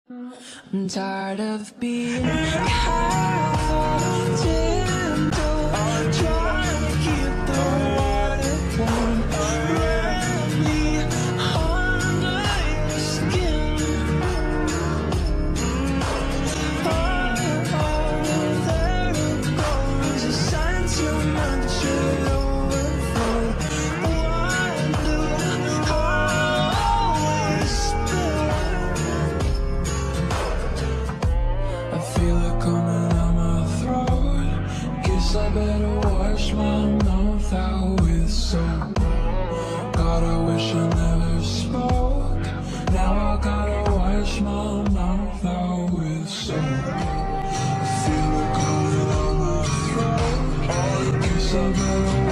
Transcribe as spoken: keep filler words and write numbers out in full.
I'm tired of being half of gentle, trying to keep the water warm. Wrap me under your skin. Oh, oh, there it goes. A sign too much it overflow. Wonder how I spill. I feel it coming out my throat. Guess I better wash my mouth out with soap. God, I wish I never spoke. Now I gotta wash my mouth out with soap. I feel it coming out my throat. Guess I better